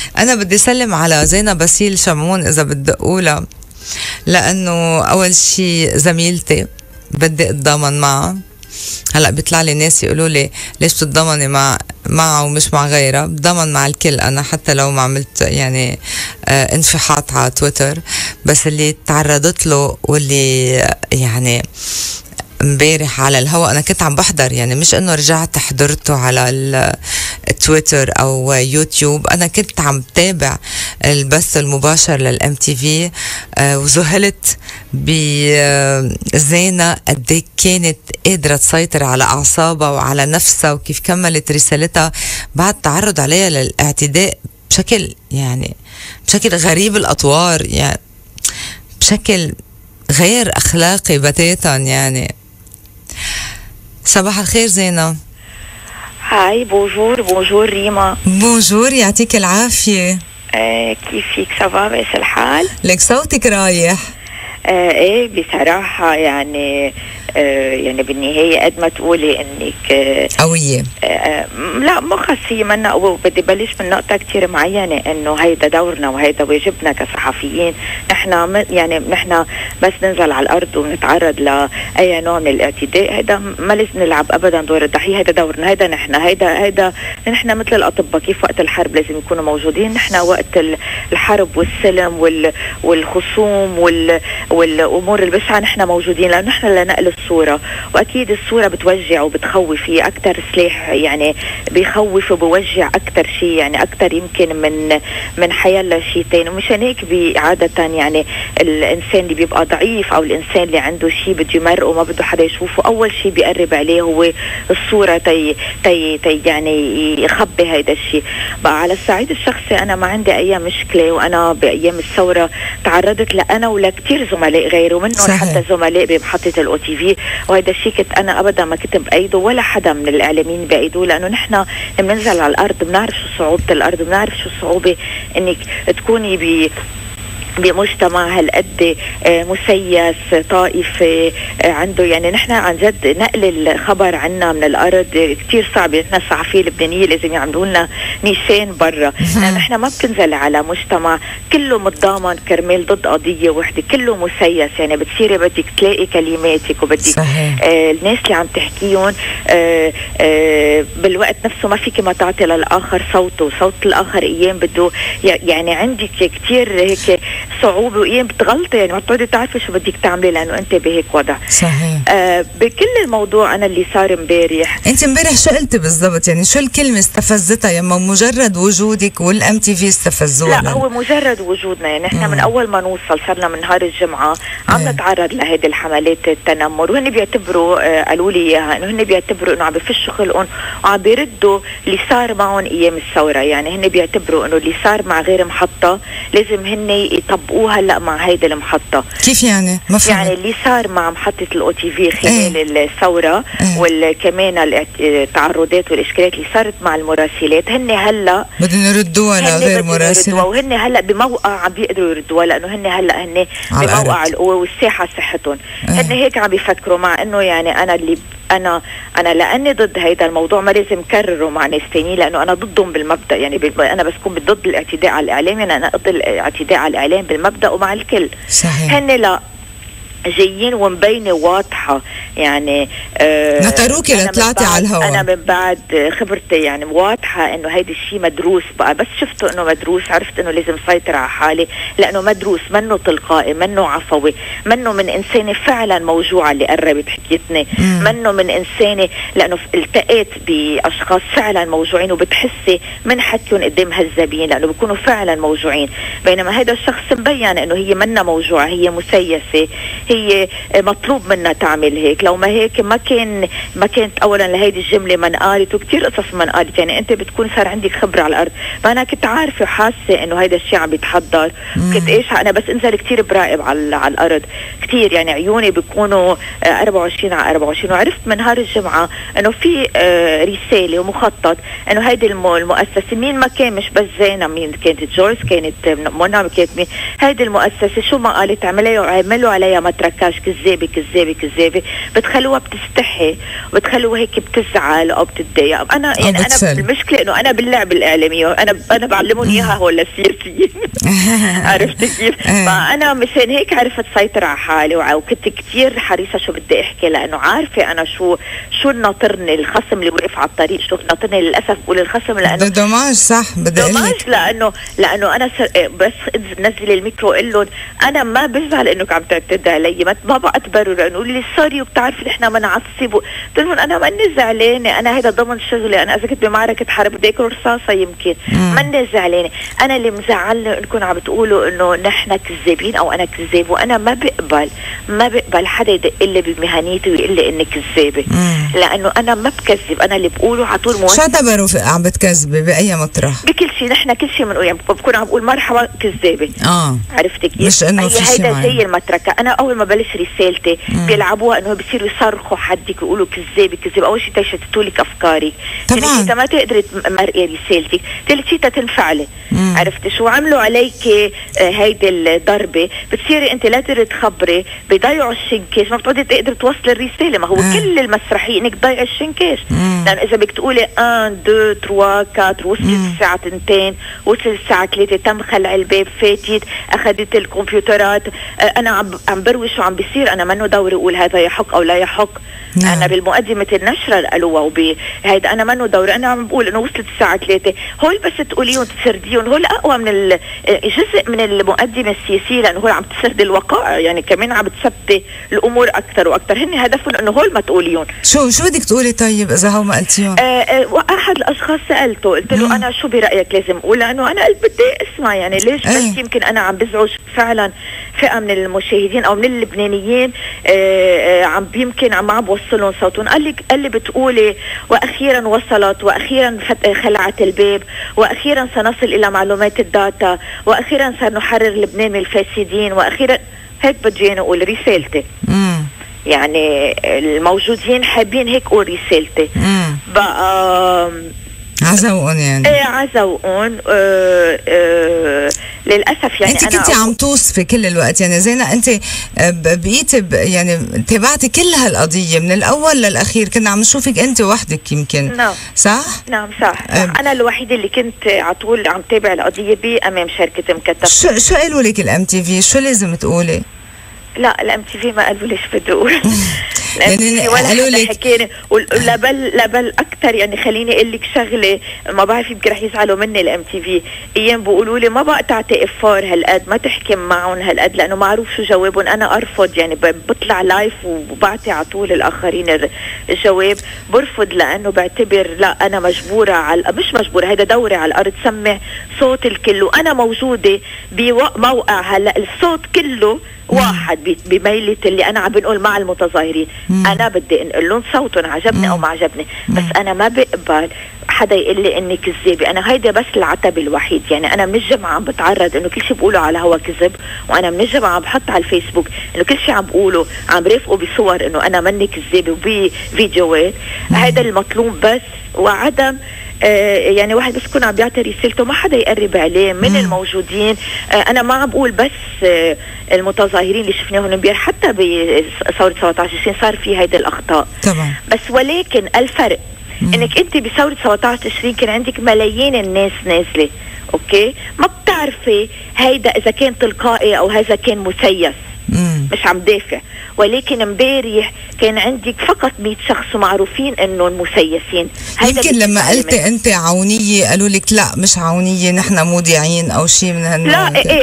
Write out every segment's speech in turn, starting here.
أنا بدي سلم على زينب باسيل شمعون إذا بدقولها، لأنه أول شي زميلتي بدي أتضامن معها. هلا بيطلع لي ناس يقولوا لي ليش بتتضامني معها ومش مع غيرها؟ بتضامن مع الكل أنا، حتى لو ما عملت يعني انفحاط على تويتر، بس اللي تعرضت له واللي يعني امبارح على الهواء انا كنت عم بحضر، يعني مش انه رجعت حضرته على التويتر او يوتيوب، انا كنت عم تابع البث المباشر للام تي في، وذهلت بزينة قد كانت قادرة تسيطر على اعصابها وعلى نفسها، وكيف كملت رسالتها بعد تعرض عليها للاعتداء بشكل غريب الاطوار، يعني بشكل غير اخلاقي بتاتا. يعني صباح الخير زينة. هاي بونجور ريما. بونجور، يعطيك العافية. كيفك؟ سافا بس الحال؟ لك صوتك رايح. ايه بصراحة يعني بالنهاية قد ما تقولي انك قوية، لا مو خاص هي منا قوة. بدي بلش من نقطة كتير معينة، انه هيدا دورنا وهيدا واجبنا كصحفيين. نحن بس ننزل على الارض ونتعرض لأي نوع من الاعتداء، هيدا ما لازم نلعب ابدا دور الضحية. هيدا دورنا، هيدا نحن مثل الاطباء، كيف وقت الحرب لازم يكونوا موجودين، نحن وقت الحرب والسلم والخصوم والامور البشعة نحن موجودين، لانه نحن لنقل الصورة. واكيد الصورة بتوجع وبتخوف، هي اكتر سلاح يعني بيخوف وبوجع اكتر شيء، يعني اكتر يمكن من حيالله شيء تاني. ومشان هيك عادة يعني الانسان اللي بيبقى ضعيف او الانسان اللي عنده شيء بده يمرقه وما بده حدا يشوفه، اول شيء بيقرب عليه هو الصورة تي يعني يخبي هيدا الشيء. بقى على الصعيد الشخصي انا ما عندي اي مشكلة، وانا بايام الثورة تعرضت لأنا ولكتير زملاء غيره منهم حتى زملاء بمحطة الأو تي في، وهذا الشيء كنت أنا أبدا ما كنت بأيده ولا حدا من الإعلاميين بأيده، لأنه نحن بننزل على الأرض بنعرف شو صعوبة الأرض، بنعرف شو صعوبة إنك تكوني بمجتمع هالقد مسيس طائفي عنده، يعني نحن عن جد نقل الخبر عنا من الارض كتير صعب. نحن الصحفيين اللبنانيين لازم يعملوا لنا نيشان برا، نحن ما بتنزل على مجتمع كله متضامن كرمال ضد قضيه وحده، كله مسيس. يعني بتصيري بدك تلاقي كلماتك وبدك الناس اللي عم تحكيهم بالوقت نفسه ما فيك ما تعطي للاخر صوته، صوت الاخر ايام بده يعني عندك كتير هيك صعوبة، وإيه بتغلطي، يعني ما بتقعدي تعرفي شو بدك تعملي لأنه أنت بهيك وضع. صحيح. بكل الموضوع أنا اللي صار امبارح، أنت امبارح شو قلتي بالضبط؟ يعني شو الكلمة استفزتها؟ يما مجرد وجودك والام تي في استفزوها؟ لا هو مجرد وجودنا، يعني احنا من أول ما نوصل صرنا من نهار الجمعة عم نتعرض لهذه الحملات التنمر، وهن بيعتبروا قالوا لي إياها إنه هن بيعتبروا إنه عم بفشوا خلقهم وعم بيردوا اللي صار معهم أيام الثورة. يعني هن بيعتبروا إنه اللي صار مع غير محطة لازم هن يطبقوه هلا مع هيدا المحطة. كيف يعني؟ مفهوم. يعني اللي صار مع محطة الأو تي في خلال الثورة والكمان التعرضات والإشكالات اللي صارت مع المراسلات، هن هلا بدهم يردوها لغير مراسلة، وهن هلا بموقع عم بيقدروا يردوها، لأنه هن بموقع القوة والساحة صحتهم. هن هيك عم بيفكروا، مع إنه يعني أنا لأني ضد هيدا الموضوع ما لازم كرره مع ناس تانيين، لأنه أنا ضدهم بالمبدأ. يعني أنا بس كون ضد الاعتداء على الإعلام، يعني أنا ضد الاعتداء على الإعلام بالمبدأ ومع الكل. صحيح. هن لا جايين ومبينة واضحة، يعني نطروكي لطلعتي على الهواء. أنا من بعد خبرتي يعني واضحة إنه هيدا الشيء مدروس. بقى بس شفته إنه مدروس عرفت إنه لازم سيطر على حالي، لأنه مدروس، منه تلقائي، منه عفوي، منه من إنسانة فعلا موجوعة اللي قربت حكيتني، منه من إنسانة لأنه التقيت بأشخاص فعلا موجوعين وبتحسي من حكيهم قدام هالزبين لأنه بيكونوا فعلا موجوعين. بينما هيدا الشخص مبين إنه هي منا موجوعة، هي مسيسة، هي مطلوب منها تعمل هيك. لو ما هيك ما كانت اولا لهيدي الجمله ما انقالت، وكثير قصص ما انقالت. يعني انت بتكون صار عندك خبره على الارض، فانا كنت عارفه وحاسه انه هيدا الشيء عم بيتحضر. كنت انا بس انزل كثير براقب على الارض، كتير يعني عيوني بيكونوا 24 على 24. وعرفت من نهار الجمعة انه في رسالة ومخطط انه هيدي المؤسسة مين ما كان، مش بس زينة، مين كانت جورج، كانت منى، كانت مين، هيدي المؤسسة شو ما قالت عملوا عليها متركاش كذابة كذابة كذابة، بتخلوها بتستحي وبتخلوها هيك بتزعل او بتتضايق. انا يعني انا المشكلة انه انا باللعب الاعلامي انا بعلمهم اياها هول السياسيين. عرفت كيف؟ فانا مشان هيك عرفت سيطر على حالي وكنت كتير حريصة شو بدي احكي، لانه عارفة انا شو ناطرني الخصم اللي وقف على الطريق، شو ناطرني للاسف بقول الخصم لانه دوماج. صح بدي دوماج، لانه انا بس نزل الميكرو قل لهم انا ما بزعل انك عم تعتدي علي، ما بعتبره، لانه يقولوا لي سوري وبتعرف نحن بنعصب. قلت لهم انا ماني زعلانه، انا هيدا ضمن شغلي، انا اذا كنت بمعركه حرب بدي اكل رصاصه يمكن ماني زعلانه. انا اللي مزعلني انكم عم بتقولوا انه نحن كذابين او انا كذاب، وانا ما بقبل حدا يدق لي بمهنيتي ويقول لي اني كذابه، لانه انا ما بكذب، انا اللي بقوله على طول شو اعتبروا عم بتكذبي باي مطرح؟ بكل شيء، نحن كل شيء بنقول، يعني بكون عم بقول مرحبا كذابه. عرفت كيف؟ مش انه في شيء هيدا زي المتركه. انا اول ما بلش رسالتي بيلعبوها انه بصيروا يصرخوا حدك ويقولوا كذابه كذابه. اول شيء تشتتوا لك افكارك، طبعا يعني انت ما تقدري تمرقي رسالتك، ثالث شيء تنفعلي. عرفت شو عملوا عليك؟ هيدي الضربه بتصيري انت لا تقدري تخبري، بيضيعوا الشنكاش، ما بتقدري تقدري توصلي الرساله. ما هو كل المسرحيه انك تضيعي الشنكاش، لانه اذا بدك تقولي 1 2 3 4 وصلت الساعه 2 وصلت الساعه 3 تم خلع الباب، فاتت اخذت الكمبيوترات، انا عم بروش وعم بيصير، انا منه دوري اقول هذا يحق او لا يحق. انا بالمقدمه النشره قالوها وبهيدا انا منه دوري، انا عم بقول انه وصلت الساعه 3. هول بس تقوليهم تسرديهم، هول اقوى من جزء من المقدمه السياسيه، لانه هول عم تسرد الوقائع، يعني كمان عم تثبتي الامور اكثر واكثر. هن هدفهم انه هول ما تقوليهم. شو بدك تقولي طيب اذا هو ما قلتيهم؟ واحد الاشخاص سالته قلت له انا شو برايك لازم اقول، لانه انا قلت بدي اسمع يعني ليش بس يمكن انا عم بزعج فعلا فئه من المشاهدين او من اللبنانيين، يمكن عم بوصلهم صوتهم. قال لي بتقولي واخيرا وصلت، واخيرا خلعت الباب، واخيرا سنصل الى معلومات الداتا، واخيرا سنحرر لبنان من الفاسدين، واخيرا هيك بدي انا اقول رسالتي. يعني الموجودين حابين هيك اقول رسالتي. بقى عزوقون يعني عزوقون. للاسف يعني انت كنتي عم توصفي كل الوقت، يعني زينة انت بقيتي يعني تابعتي كل هالقضيه من الاول للاخير، كنا عم نشوفك انت وحدك يمكن. نعم صح؟ نعم صح. انا الوحيده اللي كنت على طول عم تابع القضيه بامام شركه مكتب. شو قالوا لك الام تي في؟ شو لازم تقولي؟ لا الام تي في ما قالوا ليش بدي اقول. يعني ولا حدا حكيني، لبل اكثر. يعني خليني اقول لك شغله، ما بعرف يمكن رح يزعلوا مني الام تي في، ايام بيقولوا لي ما بقى تعطي افار هالقد، ما تحكي معهم هالقد، لانه معروف شو جوابهم. انا ارفض، يعني بطلع لايف وبعطي على طول الاخرين الجواب، برفض لانه بعتبر لا انا مجبوره مش مجبوره، هيدا دوري على الارض سمع صوت الكل، وانا موجوده بموقع هلا الصوت كله واحد بميلة اللي انا عم بنقول مع المتظاهرين. انا بدي انقل لهم صوتهم عجبني او ما عجبني، بس انا ما بقبل حدا يقول لي اني كذابه. انا هيدا بس العتب الوحيد. يعني انا من الجمعه عم بتعرض انه كل شيء بقوله على هوا كذب، وانا من الجمعه عم بحط على الفيسبوك انه كل شيء عم بقوله عم برافقه بصور انه انا مني كذابه وبفيديوهات. هيدا المطلوب بس، وعدم يعني واحد بس يكون عم بيعطي رسالته ما حدا يقرب عليه من الموجودين. انا ما عم بقول بس المتظاهرين اللي شفناهم امبارح، حتى بثوره 17 صار في هيدا الاخطاء طبعا، بس ولكن الفرق انك انت بثوره 17 تشرين كان عندك ملايين الناس نازله، اوكي، ما بتعرفي هيدا اذا كان تلقائي او هذا كان مسيس. مش عم دافع، ولكن امبارح كان عندك فقط 100 شخص معروفين انه المسيسين. يمكن لما قلتي انت عونيه قالوا لك لا مش عونيه، نحن مذيعين او شيء من هالنوع. لا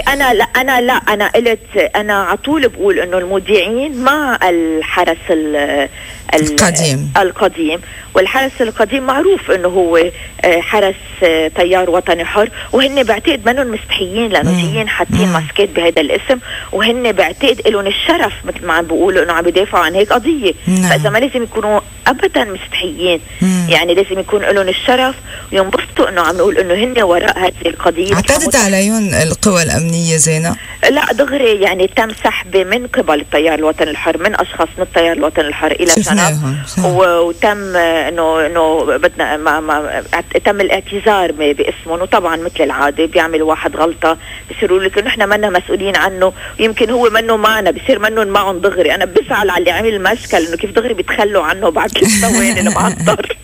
انا قلت، انا على طول بقول انه المذيعين مع الحرس القديم. والحرس القديم معروف انه هو حرس تيار وطني حر، وهن بعتقد منهم مستحيين لانه جايين حاطين ماسكات بهذا الاسم، وهن بعتقد لهم الشرف مثل ما عم بيقولوا انه عم بيدافعوا عن هيك قضيه. فاذا ما لازم يكونوا ابدا مستحيين، يعني لازم يكون لهم الشرف وينبسطوا انه عم نقول انه هن وراء هذه القضيه. اعتدت عليهم القوى الامنيه زينة؟ لا دغري، يعني تم سحب من قبل التيار الوطني الحر، من اشخاص من التيار الوطني الحر الى شنب، وتم انه بدنا ما تم الاعتذار باسمهم. وطبعا مثل العاده بيعمل واحد غلطه بصيروا لك انه احنا منا مسؤولين عنه، ويمكن هو منه معنا، بصير منهم معهم دغري. انا بزعل على اللي عمل المشكل انه كيف دغري بيتخلوا عنه بعد 3 ثواني المعطر.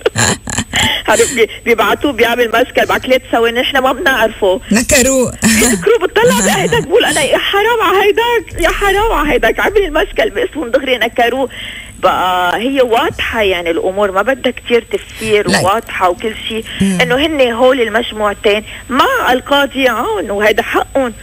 بيبعتوه بيعمل مشكل بعد 3 ثواني، نحن ما بنعرفه، نكروه بتطلع بهيداك بقول انا يا حرام على هيداك، يا حرام على هيداك، عمل المشكل باسمهم دغري نكروه. بقى هي واضحة، يعني الأمور ما بدها كتير تفسير، واضحة وكل شيء إنه هن هول المجموعتين مع القاضي عون وهذا حقهم،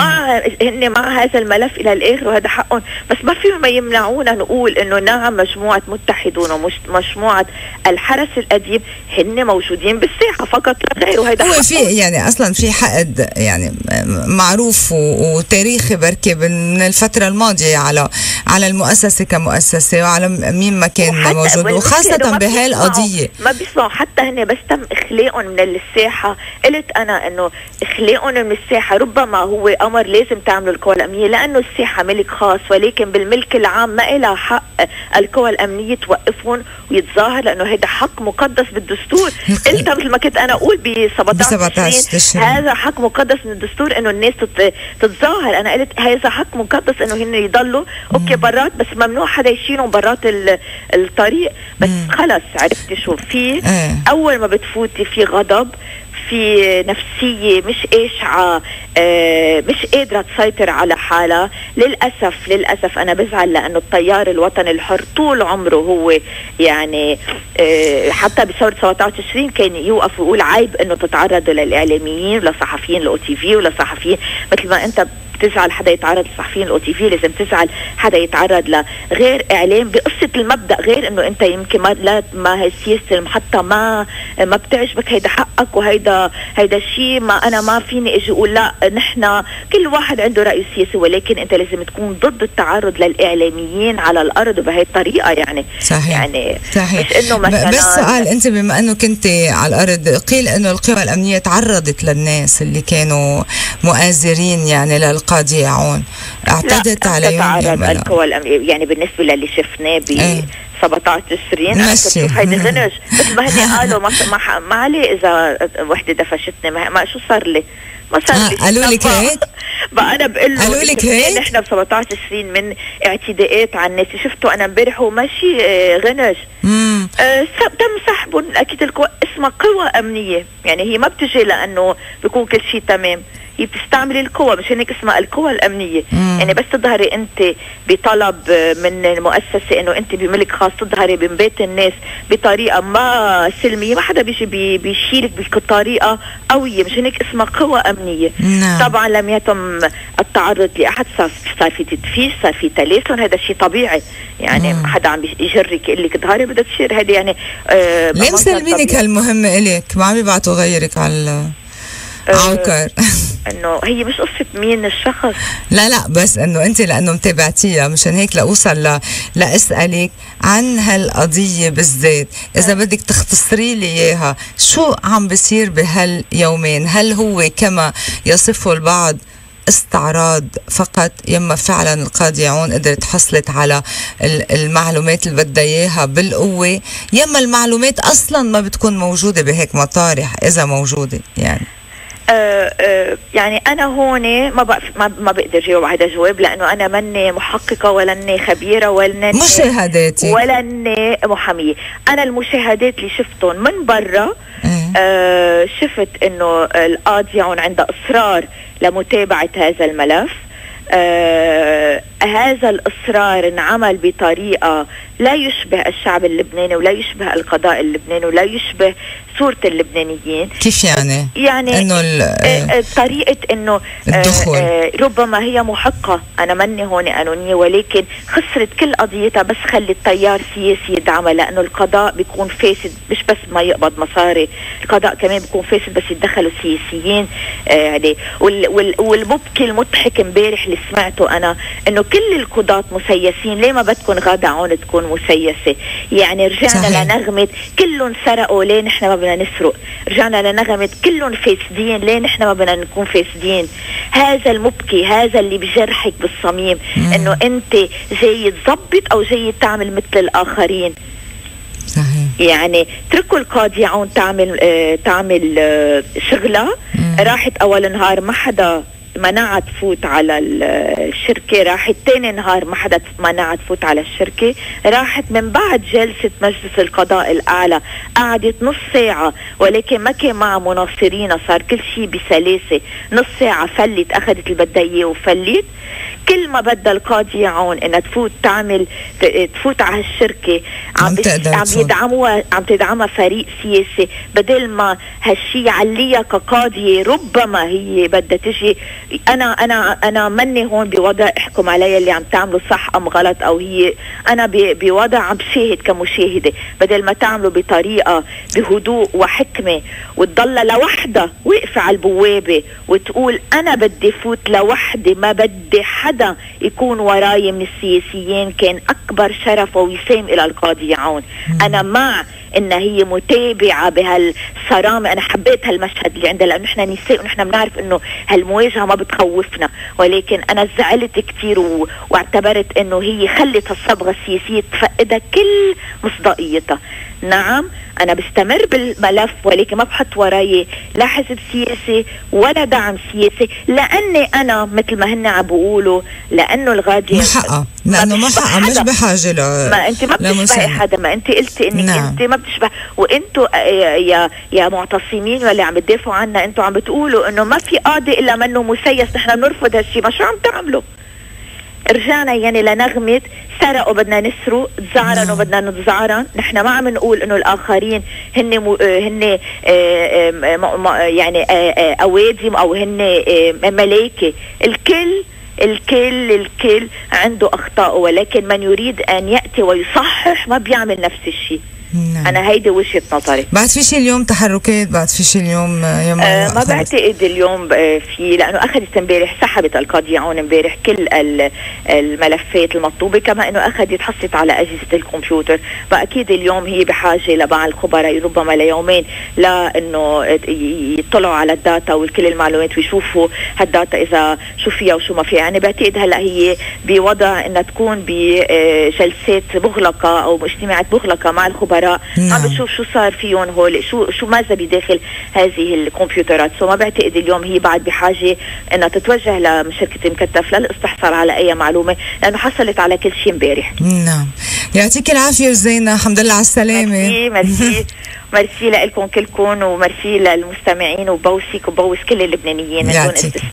هن مع هذا الملف إلى الآخر وهذا حقهم، بس ما فيهم ما يمنعونا نقول إنه نعم مجموعة متحدون ومجموعة الحرس القديم هن موجودين بالساحة فقط لا غير. وهذا هو في يعني أصلا في حقد يعني معروف وتاريخي بركي من الفترة الماضية على المؤسسة كمؤسسة وعلى مين ما كان موجود، وخاصة بهاي القضية ما بيسمعوا. حتى هن بس تم إخلاقهم من الساحة، قلت أنا إنه إخلاقهم من الساحة ربما هو أمر لازم تعملوا القوى الأمنية، لأنه الساحة ملك خاص، ولكن بالملك العام ما إلها حق القوى الأمنية توقفهم ويتظاهر، لأنه هذا حق مقدس بالدستور. قلت مثل ما كنت أنا أقول ب 17 هذا حق مقدس من الدستور إنه الناس تتظاهر. أنا قلت هذا حق مقدس إنه هن يضلوا أوكي برات، بس ممنوع حدا يشيلهم برات الطريق. بس خلص عرفتي شو في اول ما بتفوتي في غضب، في نفسية مش قاشعة، مش قادرة تسيطر على حالها. للأسف أنا بزعل لأنه التيار الوطني الحر طول عمره هو يعني حتى بثورة 17 تشرين كان يوقف ويقول عيب أنه تتعرضوا للإعلاميين ولصحفيين الأو تي في ولصحفيين، مثل ما أنت بتزعل حدا يتعرض لصحفيين الأو تي في لازم تزعل حدا يتعرض لغير إعلام بقصة المبدأ، غير أنه أنت يمكن ما هي سياسة المحطة ما بتعجبك، هيدا حقك وهيدا شيء ما أنا ما فيني أجي أقول لا نحن كل واحد عنده رأي سياسي، ولكن أنت لازم تكون ضد التعرض للإعلاميين على الأرض بهي الطريقة. يعني صحيح. يعني صحيح. مش إنه مثلا بس سؤال، أنت بما أنه كنت على الأرض قيل إنه القوى الأمنية تعرضت للناس اللي كانوا مؤازرين يعني للقاضي عون، اعتدت عليهم؟ تعرض القوى الأمنية يعني بالنسبة للي شفناه ب 17 تشرين هيدي غنج مثل ما هني قالوا ما علي إذا وحدة دفشتني ما شو صار لي، ما صار لي. قالوا لك هيك؟ بقى أنا بقول قالوا لك هيك؟ نحن ب 17 تشرين من اعتداءات على الناس شفته أنا امبارح وماشي غنج. تم سحبهم. أكيد القوى اسمها قوى أمنية، يعني هي ما بتجي لأنه بيكون كل شيء تمام، هي بتستعمل القوى، مش هيك اسمها القوى الأمنية. يعني بس تظهري أنت بطلب من المؤسسة إنه أنت بملك خاص، تظهري من بيت الناس بطريقة ما سلمية، ما حدا بيجي بيشيلك بطريقة قوية، مش هيك اسمها قوى أمنية. طبعا لم يتم التعرض لأحد، صار في تدفيش، صار في تلاسن، هذا شيء طبيعي. يعني حدا عم يجرك يقول لك ظهري بدها تصير، هذه يعني ليه مسلمينك هالمهمة إلك؟ ما عم يبعتوا غيرك على عوكر؟ انه هي مش قصة مين الشخص، لا بس انه انت لانه متابعتيها مشان هيك لاوصل لاسالك عن هالقضية بالذات. اذا بدك تختصري لي اياها، شو عم بيصير بهاليومين؟ هل هو كما يصفه البعض استعراض فقط، يما فعلا القاضي عون قدرت حصلت على المعلومات اللي بدها اياها بالقوة، يما المعلومات اصلا ما بتكون موجودة بهيك مطارح اذا موجودة؟ يعني أنا هون ما بقدر جاوب على جواب، لأنه أنا مني محققة ولا خبيرة ولا مشاهداتي ولا محامية. أنا المشاهدات اللي شفتهم من برا شفت إنه القاضي عون عنده إصرار لمتابعة هذا الملف. هذا الإصرار انعمل بطريقة لا يشبه الشعب اللبناني ولا يشبه القضاء اللبناني ولا يشبه صورة اللبنانيين. كيف يعني؟ يعني إنه طريقة إنه ربما هي محقة، أنا مني هون قانونية، ولكن خسرت كل قضيتها بس خلت تيار سياسي يدعمها، لأنه القضاء بيكون فاسد، مش بس ما يقبض مصاري، القضاء كمان بيكون فاسد بس يتدخلوا سياسيين عليه. والمبكي المضحك امبارح اللي سمعته أنا إنه كل القضاة مسيسين، ليه ما بدكم غادة عون تكون مسيسة؟ يعني رجعنا صحيح. لنغمة كلهم سرقوا، ليه نحن ما بدنا نسرق؟ رجعنا لنغمة كلهم فاسدين، ليه نحن ما بدنا نكون فاسدين؟ هذا المبكي، هذا اللي بجرحك بالصميم، انه انت جاي تظبط او جاي تعمل مثل الاخرين. صحيح. يعني تركوا القاضي عون تعمل شغلة. راحت اول نهار ما حدا منعها تفوت على الشركة، راحت تاني نهار ما حدا منعها تفوت على الشركة، راحت من بعد جلسة مجلس القضاء الأعلى قعدت نص ساعة، ولكن ما كان معها مناصرين، صار كل شيء بسلاسة، نص ساعة فلت، أخذت اللي بدها إياه وفلت. كل ما بدها القاضي عون انها تفوت على الشركة عم تدعمها فريق سياسي، بدل ما هالشي يعليها كقاضية ربما هي بدها تجي. انا مني هون بوضع احكم عليها اللي عم تعمله صح ام غلط، او هي انا بوضع عم بشاهد كمشاهدة، بدل ما تعمله بطريقة بهدوء وحكمة وتضل لوحدها واقفة على البوابة وتقول انا بدي فوت لوحدي، ما بدي حدا يكون وراي من السياسيين، كان أكبر شرف ووسام إلى القاضي عون. أنا مع إن هي متابعة بهالصرامة، أنا حبيت هالمشهد اللي عندها، لأنه نحن نساء ونحن بنعرف إنه هالمواجهة ما بتخوفنا، ولكن أنا زعلت كتير واعتبرت إنه هي خلت هالصبغة السياسية تفقدها كل مصداقيتها. نعم أنا بستمر بالملف، ولكن ما بحط وراي لا حزب سياسي ولا دعم سياسي، لأني أنا مثل ما هن عم بيقولوا لأنه الغادي محقة، لأنه محقة مش بحاجة ما أنت ما بتشبهي حدا، ما أنت قلتي إنك نعم. أنت ما بتشبه، وأنتوا يا معتصمين واللي عم تدافعوا عنا، أنتوا عم بتقولوا إنه ما في قاضي إلا منه مسيس، نحن بنرفض هالشي، ما شو عم تعملوا؟ رجعنا يعني لنغمة سرقوا بدنا نسرق، تزعرنوا بدنا نتزعرن. نحن ما عم نقول انه الاخرين هن يعني اوادم او هن ملايكة، الكل عنده اخطاء، ولكن من يريد ان يأتي ويصحح ما بيعمل نفس الشيء. أنا هيدي وجهة نظري. بعد في شيء اليوم تحركات، بعد في شيء اليوم ما بعتقد اليوم في، لأنه أخذت امبارح، سحبت القاضي عون امبارح كل الملفات المطلوبة، كما أنه أخذت حصت على أجهزة الكمبيوتر، فأكيد اليوم هي بحاجة لبعض الخبراء ربما ليومين لأنه يطلعوا على الداتا وكل المعلومات ويشوفوا هالداتا إذا شو فيها وشو ما فيها. يعني بعتقد هلأ هي بوضع أنها تكون بجلسات مغلقة أو اجتماعات مغلقة مع الخبراء. عم بتشوف شو صار فيهم هول، شو ماذا بداخل هذه الكمبيوترات. ما بعتقد اليوم هي بعد بحاجة انها تتوجه لشركة مكتف للاستحصال على اي معلومة، لانه حصلت على كل شيء امبارح. نعم، يعطيك العافية زينة، الحمد لله على السلامة. ميرسي لكم كلكم، وميرسي للمستمعين، وبوسك وبوس كل اللبنانيين من دون استثناء.